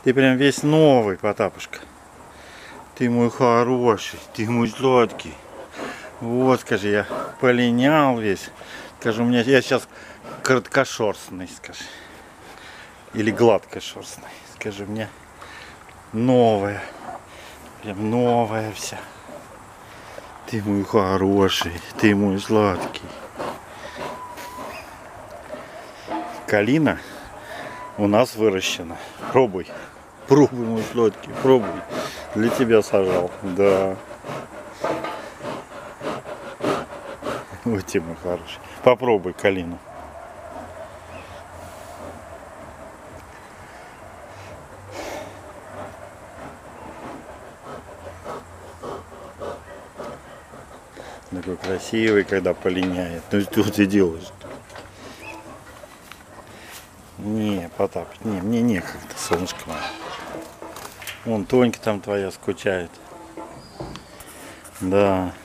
Ты прям весь новый, Потапушка. Ты мой хороший, ты мой сладкий. Вот, скажи, я полинял весь. Скажи, у меня я сейчас короткошерстный, скажи. Или гладкошерстный. Скажи мне, новая. Прям новая вся. Ты мой хороший, ты мой сладкий. Калина у нас выращена. Пробуй. Пробуй, мой сладкий, пробуй. Для тебя сажал. Да. Вот тебе, мой хороший. Попробуй калину. Такой красивый, когда полиняет. Ну что ты делаешь? Не, Потап, не, мне некогда, солнышко мое. Вон Тонька там твоя скучает. Да.